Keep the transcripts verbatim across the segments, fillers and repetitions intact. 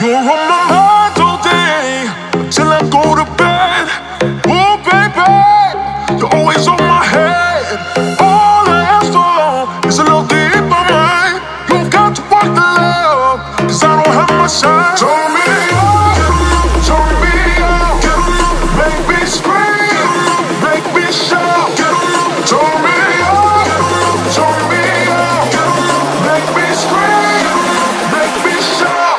You're on my mind all day until I go to bed. Oh baby, you're always on my head. All I ask for is a little deep in my mind. You got to work the love, cause I don't have much time. Turn me on, turn me on, make me scream, make me shout. Turn me on, turn me on, make me scream, make me shout.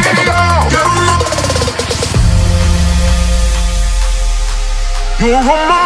You're on my